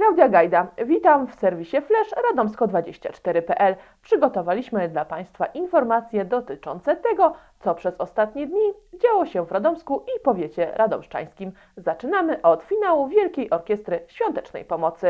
Klaudia Gajda, witam w serwisie Flash radomsko24.pl. Przygotowaliśmy dla Państwa informacje dotyczące tego, co przez ostatnie dni działo się w Radomsku i powiecie radomszczańskim. Zaczynamy od finału Wielkiej Orkiestry Świątecznej Pomocy.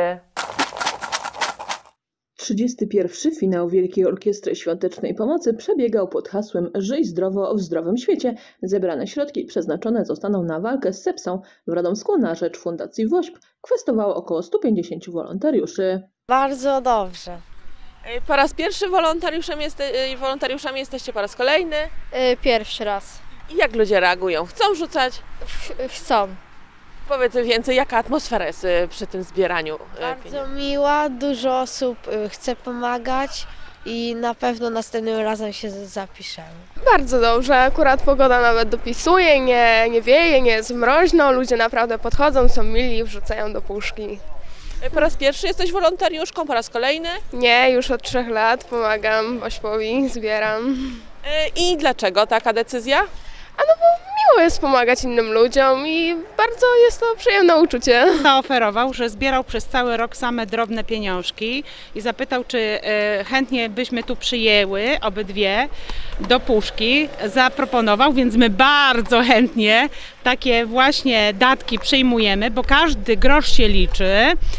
31. finał Wielkiej Orkiestry Świątecznej Pomocy przebiegał pod hasłem Żyj zdrowo w zdrowym świecie. Zebrane środki przeznaczone zostaną na walkę z sepsą. W Radomsku na rzecz Fundacji WOŚP kwestowało około 150 wolontariuszy. Bardzo dobrze. Po raz pierwszy wolontariuszami jesteście po raz kolejny? Pierwszy raz. I jak ludzie reagują? Chcą rzucać? Chcą. Powiedz więcej, jaka atmosfera jest przy tym zbieraniu Bardzo miła, dużo osób chce pomagać i na pewno następnym razem się zapiszemy. Bardzo dobrze, akurat pogoda nawet dopisuje, nie wieje, nie jest mroźno, ludzie naprawdę podchodzą, są mili, wrzucają do puszki. Po raz pierwszy jesteś wolontariuszką, po raz kolejny? Nie, już od 3 lat pomagam WOŚP-owi, zbieram. I dlaczego taka decyzja? No bo miło jest pomagać innym ludziom i bardzo jest to przyjemne uczucie. Zaoferował, że zbierał przez cały rok same drobne pieniążki i zapytał, czy chętnie byśmy tu przyjęły obydwie do puszki. Zaproponował, więc my bardzo chętnie takie właśnie datki przyjmujemy, bo każdy grosz się liczy.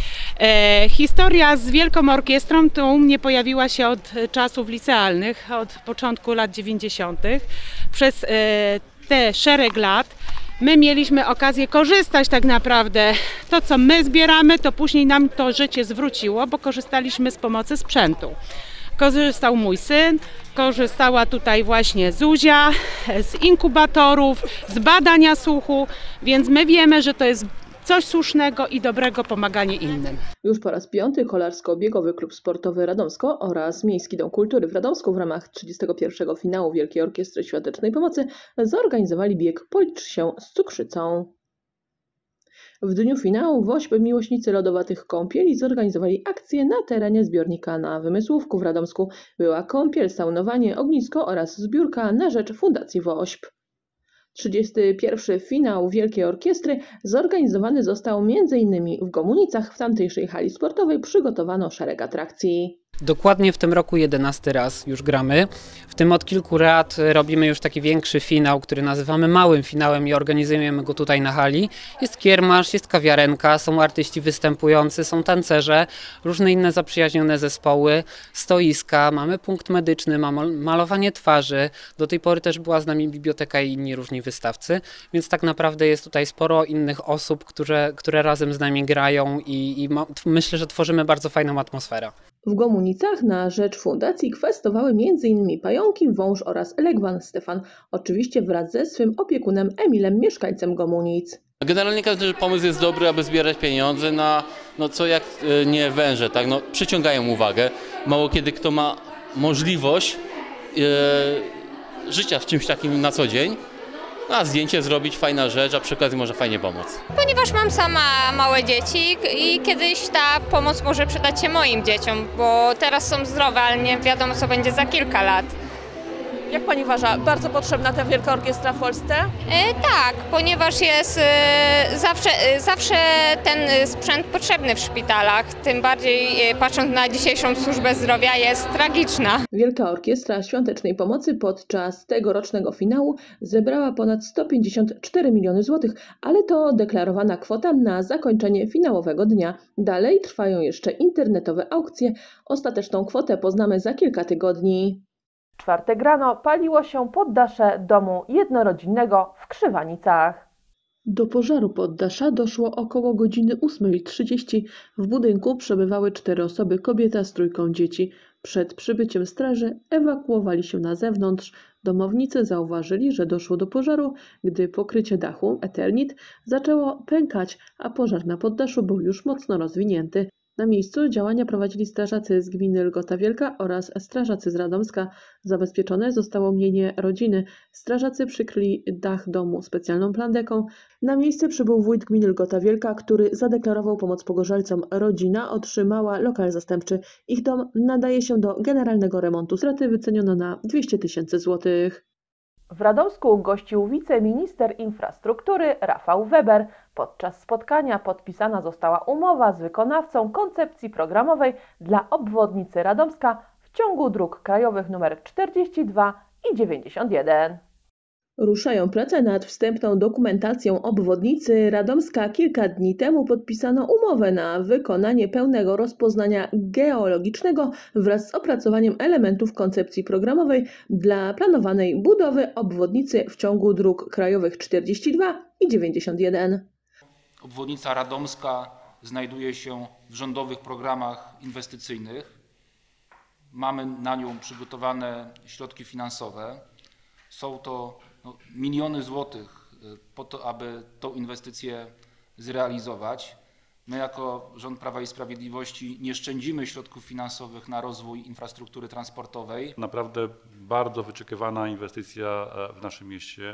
Historia z Wielką Orkiestrą tu u mnie pojawiła się od czasów licealnych, od początku lat 90. Przez te szereg lat my mieliśmy okazję korzystać tak naprawdę. To, co my zbieramy, to później nam to życie zwróciło, bo korzystaliśmy z pomocy sprzętu. Korzystał mój syn, korzystała tutaj właśnie Zuzia z inkubatorów, z badania słuchu, więc my wiemy, że to jest coś słusznego i dobrego pomaganie innym. Już po raz 5. Kolarsko-biegowy klub sportowy Radomsko oraz Miejski Dom Kultury w Radomsku w ramach 31. finału Wielkiej Orkiestry Świątecznej Pomocy zorganizowali bieg Policz się z cukrzycą. W dniu finału WOŚP miłośnicy lodowatych kąpieli zorganizowali akcję na terenie zbiornika na Wymysłówku w Radomsku. Była kąpiel, saunowanie, ognisko oraz zbiórka na rzecz Fundacji WOŚP. 31. finał Wielkiej Orkiestry zorganizowany został m.in. w Gomunicach. W tamtejszej hali sportowej przygotowano szereg atrakcji. Dokładnie w tym roku 11 raz już gramy. W tym od kilku lat robimy już taki większy finał, który nazywamy małym finałem i organizujemy go tutaj na hali. Jest kiermasz, jest kawiarenka, są artyści występujący, są tancerze, różne inne zaprzyjaźnione zespoły, stoiska, mamy punkt medyczny, mamy malowanie twarzy. Do tej pory też była z nami biblioteka i inni różni wystawcy, więc tak naprawdę jest tutaj sporo innych osób, które razem z nami grają i myślę, że tworzymy bardzo fajną atmosferę. W Gomunicach na rzecz fundacji kwestowały m.in. Pająki, Wąż oraz Legwan Stefan, oczywiście wraz ze swym opiekunem Emilem, mieszkańcem Gomunic. Generalnie każdy pomysł jest dobry, aby zbierać pieniądze na co jak nie węże, tak? Przyciągają uwagę. Mało kiedy kto ma możliwość życia w czymś takim na co dzień. A zdjęcie zrobić, fajna rzecz, a przy okazji może fajnie pomóc. Ponieważ mam sama małe dzieci i kiedyś ta pomoc może przydać się moim dzieciom, bo teraz są zdrowe, ale nie wiadomo, co będzie za kilka lat. Jak Pani uważa, bardzo potrzebna ta Wielka Orkiestra w Polsce? Tak, ponieważ jest zawsze ten sprzęt potrzebny w szpitalach, tym bardziej patrząc na dzisiejszą służbę zdrowia jest tragiczna. Wielka Orkiestra Świątecznej Pomocy podczas tegorocznego finału zebrała ponad 154 miliony złotych, ale to deklarowana kwota na zakończenie finałowego dnia. Dalej trwają jeszcze internetowe aukcje. Ostateczną kwotę poznamy za kilka tygodni. W czwartek rano paliło się poddasze domu jednorodzinnego w Krzywanicach. Do pożaru poddasza doszło około godziny 8:30. W budynku przebywały 4 osoby, kobieta z 3 dzieci. Przed przybyciem straży ewakuowali się na zewnątrz. Domownicy zauważyli, że doszło do pożaru, gdy pokrycie dachu, eternit, zaczęło pękać, a pożar na poddaszu był już mocno rozwinięty. Na miejscu działania prowadzili strażacy z gminy Lgota Wielka oraz strażacy z Radomska. Zabezpieczone zostało mienie rodziny. Strażacy przykryli dach domu specjalną plandeką. Na miejsce przybył wójt gminy Lgota Wielka, który zadeklarował pomoc pogorzelcom. Rodzina otrzymała lokal zastępczy. Ich dom nadaje się do generalnego remontu. Straty wyceniono na 200 000 złotych. W Radomsku gościł wiceminister infrastruktury Rafał Weber. Podczas spotkania podpisana została umowa z wykonawcą koncepcji programowej dla obwodnicy Radomska w ciągu dróg krajowych nr 42 i 91. Ruszają prace nad wstępną dokumentacją obwodnicy Radomska. Kilka dni temu podpisano umowę na wykonanie pełnego rozpoznania geologicznego wraz z opracowaniem elementów koncepcji programowej dla planowanej budowy obwodnicy w ciągu dróg krajowych 42 i 91. Obwodnica Radomska znajduje się w rządowych programach inwestycyjnych. Mamy na nią przygotowane środki finansowe. Są to miliony złotych po to, aby tą inwestycję zrealizować. My jako rząd Prawa i Sprawiedliwości nie szczędzimy środków finansowych na rozwój infrastruktury transportowej. Naprawdę bardzo wyczekiwana inwestycja w naszym mieście.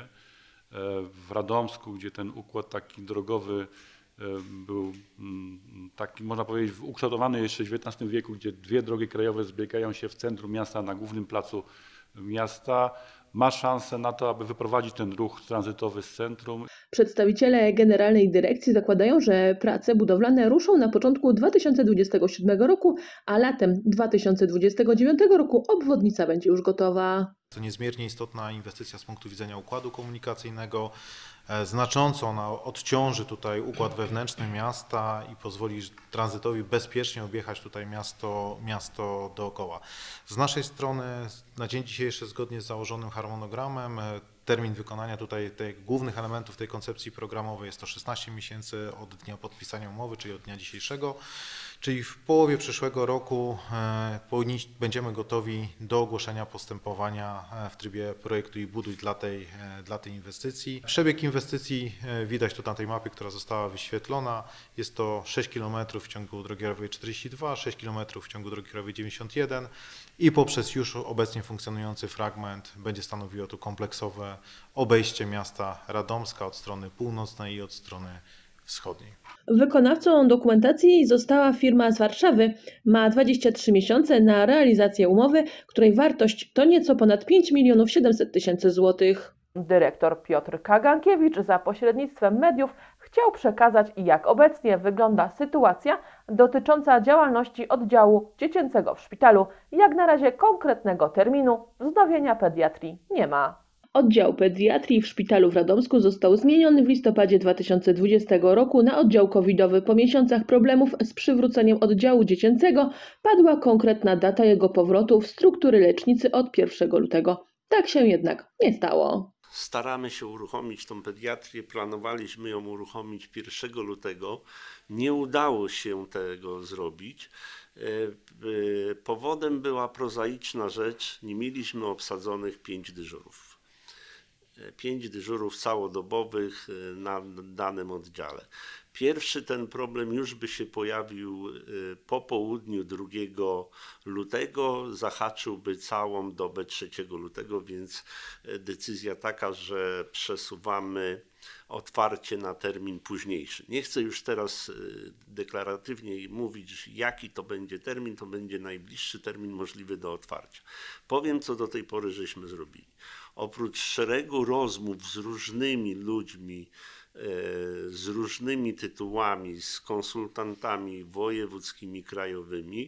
W Radomsku, gdzie ten układ taki drogowy był taki, można powiedzieć, ukształtowany jeszcze w XIX wieku, gdzie dwie drogi krajowe zbiegają się w centrum miasta, na głównym placu miasta, ma szansę na to, aby wyprowadzić ten ruch tranzytowy z centrum. Przedstawiciele Generalnej Dyrekcji zakładają, że prace budowlane ruszą na początku 2027 roku, a latem 2029 roku obwodnica będzie już gotowa. To niezmiernie istotna inwestycja z punktu widzenia układu komunikacyjnego. Znacząco ona odciąży tutaj układ wewnętrzny miasta i pozwoli tranzytowi bezpiecznie objechać tutaj miasto dookoła. Z naszej strony na dzień dzisiejszy, zgodnie z założonym harmonogramem, termin wykonania tutaj tych głównych elementów tej koncepcji programowej jest to 16 miesięcy od dnia podpisania umowy, czyli od dnia dzisiejszego. Czyli w połowie przyszłego roku będziemy gotowi do ogłoszenia postępowania w trybie projektu i buduj dla tej inwestycji. Przebieg inwestycji widać tu na tej mapie, która została wyświetlona. Jest to 6 km w ciągu drogi krajowej 42, 6 km w ciągu drogi krajowej 91 i poprzez już obecnie funkcjonujący fragment będzie stanowiło to kompleksowe obejście miasta Radomska od strony północnej i od strony wschodniej. Wykonawcą dokumentacji została firma z Warszawy. Ma 23 miesiące na realizację umowy, której wartość to nieco ponad 5 700 000 złotych. Dyrektor Piotr Kagankiewicz za pośrednictwem mediów chciał przekazać, jak obecnie wygląda sytuacja dotycząca działalności oddziału dziecięcego w szpitalu. Jak na razie konkretnego terminu wznowienia pediatrii nie ma. Oddział pediatrii w szpitalu w Radomsku został zmieniony w listopadzie 2020 roku na oddział covidowy. Po miesiącach problemów z przywróceniem oddziału dziecięcego padła konkretna data jego powrotu w struktury lecznicy od 1 lutego. Tak się jednak nie stało. Staramy się uruchomić tą pediatrię, planowaliśmy ją uruchomić 1 lutego. Nie udało się tego zrobić. Powodem była prozaiczna rzecz, nie mieliśmy obsadzonych 5 dyżurów. 5 dyżurów całodobowych na danym oddziale. Pierwszy ten problem już by się pojawił po południu 2 lutego, zahaczyłby całą dobę 3 lutego, więc decyzja taka, że przesuwamy otwarcie na termin późniejszy. Nie chcę już teraz deklaratywnie mówić, jaki to będzie termin, to będzie najbliższy termin możliwy do otwarcia. Powiem, co do tej pory żeśmy zrobili. Oprócz szeregu rozmów z różnymi ludźmi, z różnymi tytułami, z konsultantami wojewódzkimi, krajowymi,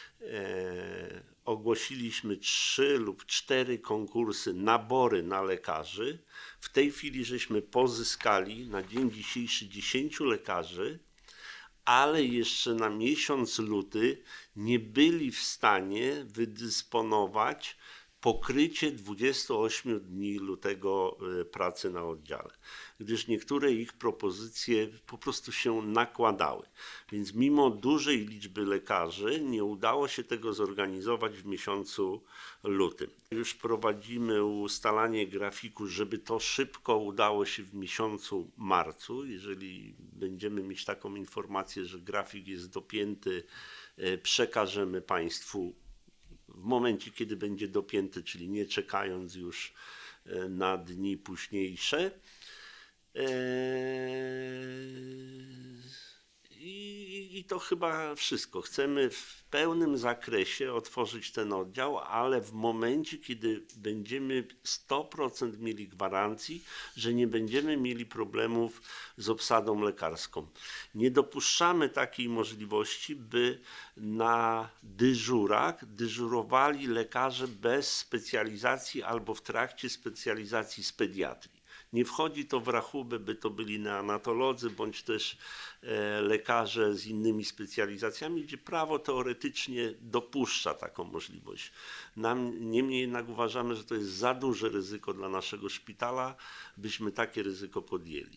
ogłosiliśmy 3 lub 4 konkursy, nabory na lekarzy. W tej chwili żeśmy pozyskali na dzień dzisiejszy 10 lekarzy, ale jeszcze na miesiąc luty nie byli w stanie wydysponować pokrycie 28 dni lutego pracy na oddziale, gdyż niektóre ich propozycje po prostu się nakładały. Więc mimo dużej liczby lekarzy nie udało się tego zorganizować w miesiącu lutym. Już prowadzimy ustalanie grafiku, żeby to szybko udało się w miesiącu marcu. Jeżeli będziemy mieć taką informację, że grafik jest dopięty, przekażemy Państwu w momencie, kiedy będzie dopięty, czyli nie czekając już na dni późniejsze. I I to chyba wszystko. Chcemy w pełnym zakresie otworzyć ten oddział, ale w momencie, kiedy będziemy 100% mieli gwarancji, że nie będziemy mieli problemów z obsadą lekarską. Nie dopuszczamy takiej możliwości, by na dyżurach dyżurowali lekarze bez specjalizacji albo w trakcie specjalizacji z pediatrii. Nie wchodzi to w rachubę, by to byli neonatolodzy bądź też lekarze z innymi specjalizacjami, gdzie prawo teoretycznie dopuszcza taką możliwość. Niemniej jednak uważamy, że to jest za duże ryzyko dla naszego szpitala, byśmy takie ryzyko podjęli.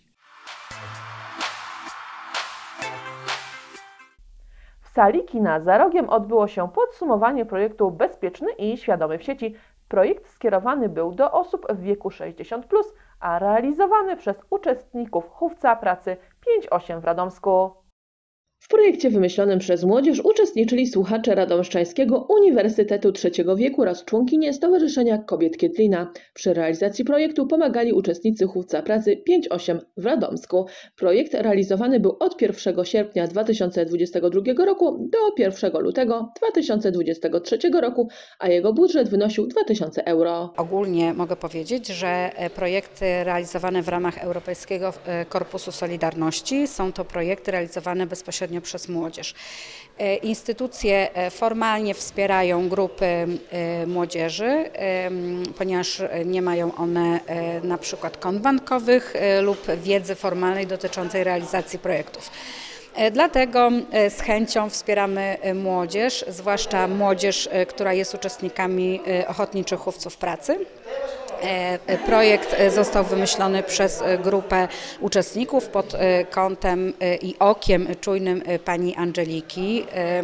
W sali kina za rogiem odbyło się podsumowanie projektu Bezpieczny i Świadomy w sieci. Projekt skierowany był do osób w wieku 60+, a realizowany przez uczestników chówca pracy 5-8 w Radomsku. W projekcie wymyślonym przez młodzież uczestniczyli słuchacze Radomszczańskiego Uniwersytetu Trzeciego Wieku oraz członkinie Stowarzyszenia Kobiet Kietlina. Przy realizacji projektu pomagali uczestnicy chówca pracy 5-8 w Radomsku. Projekt realizowany był od 1 sierpnia 2022 roku do 1 lutego 2023 roku, a jego budżet wynosił 2000 euro. Ogólnie mogę powiedzieć, że projekty realizowane w ramach Europejskiego Korpusu Solidarności są to projekty realizowane bezpośrednio przez młodzież. Instytucje formalnie wspierają grupy młodzieży, ponieważ nie mają one na przykład kont bankowych lub wiedzy formalnej dotyczącej realizacji projektów. Dlatego z chęcią wspieramy młodzież, zwłaszcza młodzież, która jest uczestnikami ochotniczych chówców pracy. Projekt został wymyślony przez grupę uczestników pod kątem i okiem czujnym pani Angeliki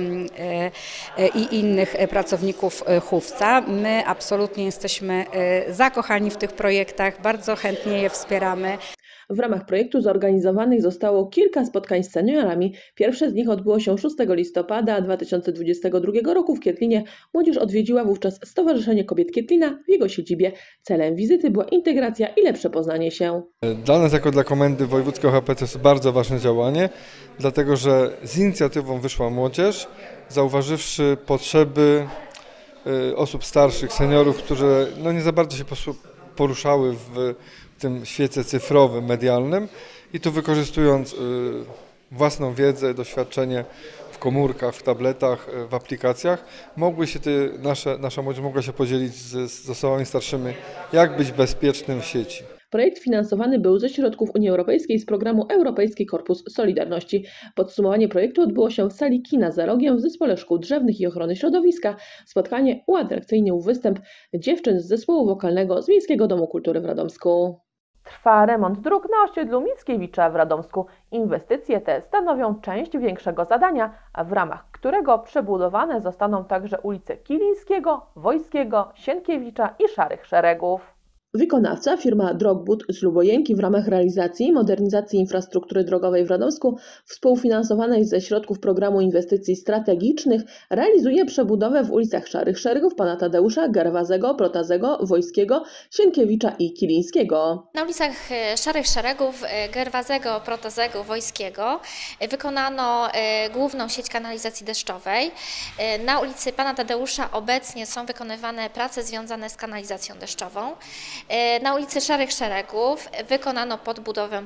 i innych pracowników chówca. My absolutnie jesteśmy zakochani w tych projektach, bardzo chętnie je wspieramy. W ramach projektu zorganizowanych zostało kilka spotkań z seniorami. Pierwsze z nich odbyło się 6 listopada 2022 roku w Kietlinie. Młodzież odwiedziła wówczas Stowarzyszenie Kobiet Kietlina w jego siedzibie. Celem wizyty była integracja i lepsze poznanie się. Dla nas jako dla Komendy Wojewódzkiej OHP to jest bardzo ważne działanie, dlatego że z inicjatywą wyszła młodzież, zauważywszy potrzeby osób starszych, seniorów, które nie za bardzo się poruszały w tym świecie cyfrowym, medialnym i tu wykorzystując własną wiedzę, doświadczenie w komórkach, w tabletach, w aplikacjach, nasza młodzież mogła się podzielić z osobami starszymi, jak być bezpiecznym w sieci. Projekt finansowany był ze środków Unii Europejskiej z programu Europejski Korpus Solidarności. Podsumowanie projektu odbyło się w sali kina za rogiem w Zespole Szkół Drzewnych i Ochrony Środowiska. Spotkanie uatrakcyjnił występ dziewczyn z zespołu wokalnego z Miejskiego Domu Kultury w Radomsku. Trwa remont dróg na osiedlu Mickiewicza w Radomsku. Inwestycje te stanowią część większego zadania, w ramach którego przebudowane zostaną także ulice Kilińskiego, Wojskiego, Sienkiewicza i Szarych Szeregów. Wykonawca, firma Drogbud z Lubojenki w ramach realizacji i modernizacji infrastruktury drogowej w Radomsku, współfinansowanej ze środków Programu Inwestycji Strategicznych, realizuje przebudowę w ulicach Szarych Szeregów, Pana Tadeusza, Gerwazego, Protazego, Wojskiego, Sienkiewicza i Kilińskiego. Na ulicach Szarych Szeregów, Gerwazego, Protazego, Wojskiego wykonano główną sieć kanalizacji deszczowej. Na ulicy Pana Tadeusza obecnie są wykonywane prace związane z kanalizacją deszczową. Na ulicy Szarych Szeregów wykonano podbudowę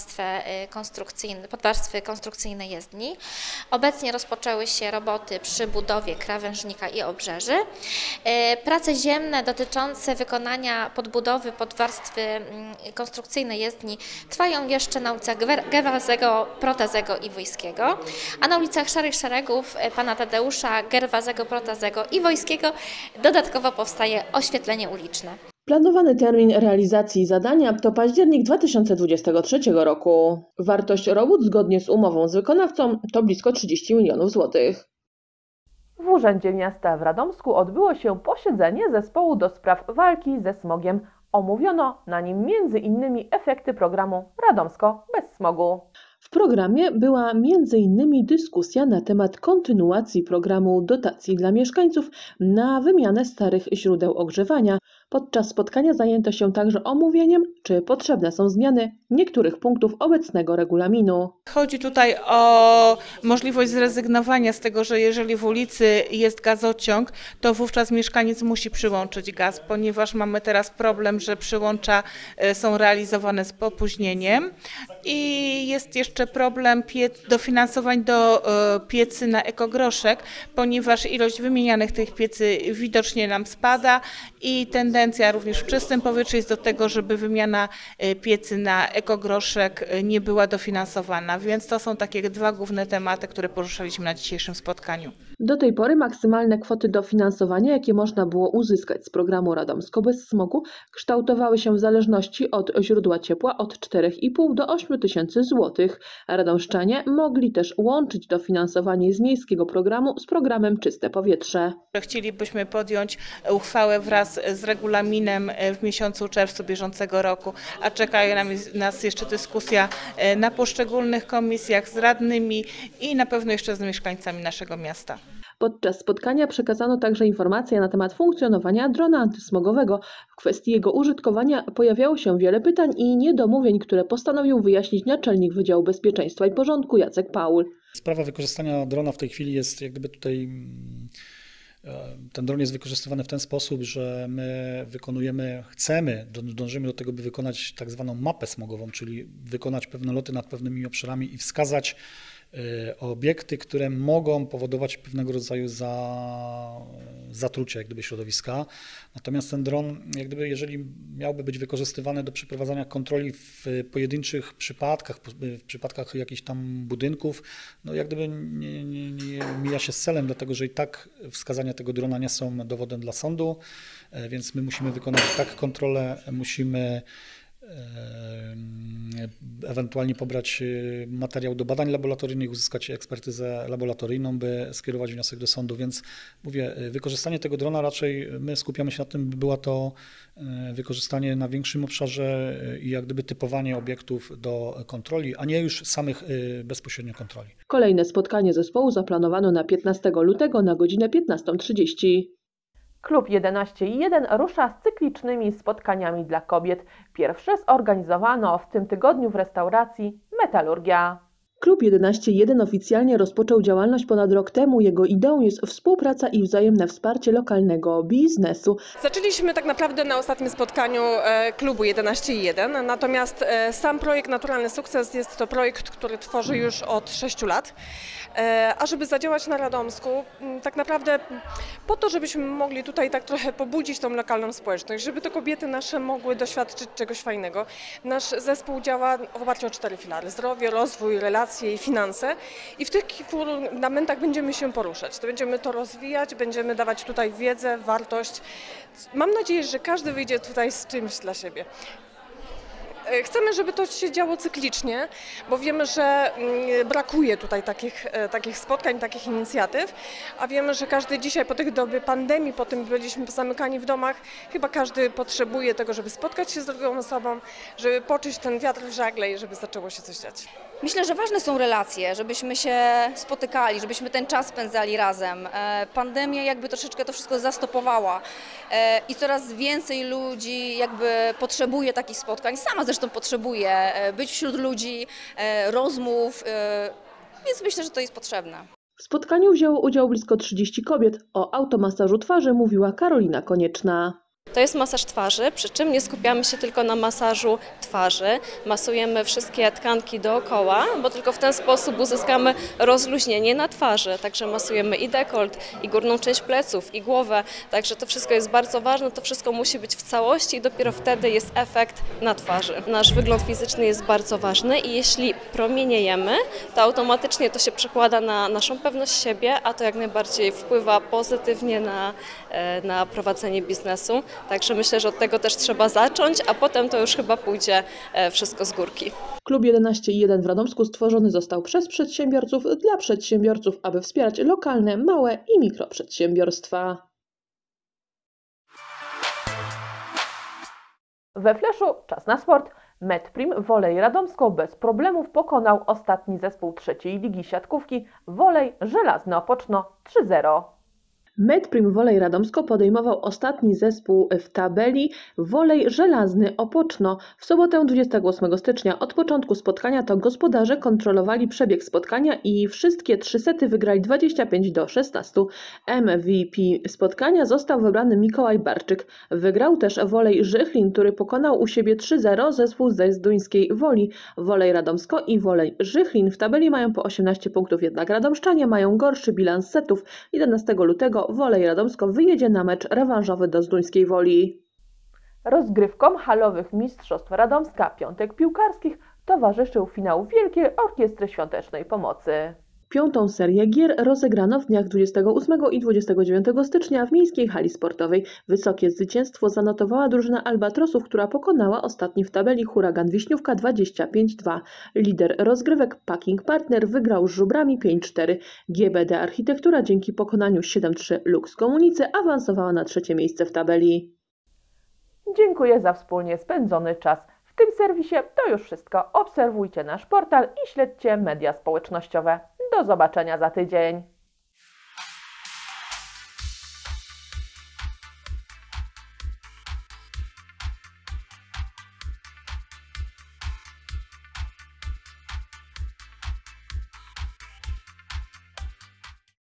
podwarstwy konstrukcyjnej jezdni. Obecnie rozpoczęły się roboty przy budowie krawężnika i obrzeży. Prace ziemne dotyczące wykonania podbudowy podwarstwy konstrukcyjnej jezdni trwają jeszcze na ulicach Gerwazego, Protazego i Wojskiego, a na ulicach Szarych Szeregów Pana Tadeusza, Gerwazego, Protazego i Wojskiego dodatkowo powstaje oświetlenie uliczne. Planowany termin realizacji zadania to październik 2023 roku. Wartość robót zgodnie z umową z wykonawcą to blisko 30 milionów złotych. W Urzędzie Miasta w Radomsku odbyło się posiedzenie zespołu do spraw walki ze smogiem. Omówiono na nim m.in. efekty programu Radomsko bez smogu. W programie była m.in. dyskusja na temat kontynuacji programu dotacji dla mieszkańców na wymianę starych źródeł ogrzewania. Podczas spotkania zajęto się także omówieniem, czy potrzebne są zmiany niektórych punktów obecnego regulaminu. Chodzi tutaj o możliwość zrezygnowania z tego, że jeżeli w ulicy jest gazociąg, to wówczas mieszkaniec musi przyłączyć gaz, ponieważ mamy teraz problem, że przyłącza są realizowane z opóźnieniem i jest jeszcze problem dofinansowań do piecy na ekogroszek, ponieważ ilość wymienianych tych piecy widocznie nam spada i tendencja również w czystym powietrzu jest do tego, żeby wymiana piecy na ekogroszek nie była dofinansowana, więc to są takie dwa główne tematy, które poruszaliśmy na dzisiejszym spotkaniu. Do tej pory maksymalne kwoty dofinansowania, jakie można było uzyskać z programu Radomsko bez smogu, kształtowały się w zależności od źródła ciepła od 4,5 do 8 tysięcy złotych. Radomszczanie mogli też łączyć dofinansowanie z miejskiego programu z programem Czyste Powietrze. Chcielibyśmy podjąć uchwałę wraz z regulaminem w miesiącu czerwcu bieżącego roku, a czekają nas jeszcze dyskusja na poszczególnych komisjach z radnymi i na pewno jeszcze z mieszkańcami naszego miasta. Podczas spotkania przekazano także informacje na temat funkcjonowania drona antysmogowego. W kwestii jego użytkowania pojawiało się wiele pytań i niedomówień, które postanowił wyjaśnić naczelnik Wydziału Bezpieczeństwa i Porządku Jacek Paul. Sprawa wykorzystania drona w tej chwili jest jak gdyby tutaj... Ten dron jest wykorzystywany w ten sposób, że my dążymy do tego, by wykonać tak zwaną mapę smogową, czyli wykonać pewne loty nad pewnymi obszarami i wskazać obiekty, które mogą powodować pewnego rodzaju zatrucie jak gdyby środowiska. Natomiast ten dron, jak gdyby, jeżeli miałby być wykorzystywany do przeprowadzania kontroli w pojedynczych przypadkach, w przypadkach jakichś tam budynków, no jak gdyby nie mija się z celem, dlatego że i tak wskazania tego drona nie są dowodem dla sądu, więc my musimy wykonać tak kontrolę, musimy ewentualnie pobrać materiał do badań laboratoryjnych, uzyskać ekspertyzę laboratoryjną, by skierować wniosek do sądu, więc mówię, wykorzystanie tego drona raczej my skupiamy się na tym, by było to wykorzystanie na większym obszarze i jak gdyby typowanie obiektów do kontroli, a nie już samych bezpośrednio kontroli. Kolejne spotkanie zespołu zaplanowano na 15 lutego na godzinę 15:30. Klub 11.1 rusza z cyklicznymi spotkaniami dla kobiet. Pierwsze zorganizowano w tym tygodniu w restauracji Metalurgia. Klub 11.1 oficjalnie rozpoczął działalność ponad rok temu. Jego ideą jest współpraca i wzajemne wsparcie lokalnego biznesu. Zaczęliśmy tak naprawdę na ostatnim spotkaniu klubu 11.1, natomiast sam projekt Naturalny Sukces jest to projekt, który tworzy już od 6 lat. A żeby zadziałać na Radomsku, tak naprawdę po to, żebyśmy mogli tutaj tak trochę pobudzić tą lokalną społeczność, żeby te kobiety nasze mogły doświadczyć czegoś fajnego. Nasz zespół działa w oparciu o 4 filary: zdrowie, rozwój, relacje i finanse. I w tych fundamentach będziemy się poruszać. To będziemy to rozwijać, będziemy dawać tutaj wiedzę, wartość. Mam nadzieję, że każdy wyjdzie tutaj z czymś dla siebie. Chcemy, żeby to się działo cyklicznie, bo wiemy, że brakuje tutaj takich spotkań, takich inicjatyw, a wiemy, że każdy dzisiaj po tej dobie pandemii, po tym byliśmy zamykani w domach, chyba każdy potrzebuje tego, żeby spotkać się z drugą osobą, żeby poczuć ten wiatr w żagle i żeby zaczęło się coś dziać. Myślę, że ważne są relacje, żebyśmy się spotykali, żebyśmy ten czas spędzali razem. Pandemia jakby troszeczkę to wszystko zastopowała i coraz więcej ludzi jakby potrzebuje takich spotkań. Sama zresztą potrzebuję być wśród ludzi, rozmów, więc myślę, że to jest potrzebne. W spotkaniu wzięło udział blisko 30 kobiet. O automasażu twarzy mówiła Karolina Konieczna. To jest masaż twarzy, przy czym nie skupiamy się tylko na masażu twarzy. Masujemy wszystkie tkanki dookoła, bo tylko w ten sposób uzyskamy rozluźnienie na twarzy. Także masujemy i dekolt, i górną część pleców, i głowę. Także to wszystko jest bardzo ważne, to wszystko musi być w całości i dopiero wtedy jest efekt na twarzy. Nasz wygląd fizyczny jest bardzo ważny i jeśli promieniejemy, to automatycznie to się przekłada na naszą pewność siebie, a to jak najbardziej wpływa pozytywnie na prowadzenie biznesu. Także myślę, że od tego też trzeba zacząć, a potem to już chyba pójdzie wszystko z górki. Klub 11.1 w Radomsku stworzony został przez przedsiębiorców dla przedsiębiorców, aby wspierać lokalne, małe i mikroprzedsiębiorstwa. We Fleszu czas na sport. Medprim Wolej Radomsko bez problemów pokonał ostatni zespół trzeciej ligi siatkówki Wolej Żelazne Opoczno 3-0. Medprim Wolej Radomsko podejmował ostatni zespół w tabeli Wolej Żelazny Opoczno. W sobotę 28 stycznia od początku spotkania to gospodarze kontrolowali przebieg spotkania i wszystkie 3 sety wygrali 25-16. MVP spotkania został wybrany Mikołaj Barczyk. Wygrał też Wolej Żychlin, który pokonał u siebie 3-0 zespół ze Zduńskiej Woli. Wolej Radomsko i Wolej Żychlin w tabeli mają po 18 punktów, jednak radomszczanie mają gorszy bilans setów. 11 lutego Wolej Radomsko wyjedzie na mecz rewanżowy do Zduńskiej Woli. Rozgrywkom halowych Mistrzostw Radomska Piątek Piłkarskich towarzyszył finał Wielkiej Orkiestry Świątecznej Pomocy. 5. serię gier rozegrano w dniach 28 i 29 stycznia w Miejskiej Hali Sportowej. Wysokie zwycięstwo zanotowała drużyna Albatrosów, która pokonała ostatni w tabeli Huragan Wiśniówka 25-2. Lider rozgrywek Packing Partner wygrał z Żubrami 5-4. GBD Architektura dzięki pokonaniu 7-3 Lux Komunicy awansowała na 3. miejsce w tabeli. Dziękuję za wspólnie spędzony czas. W tym serwisie to już wszystko. Obserwujcie nasz portal i śledźcie media społecznościowe. Do zobaczenia za tydzień.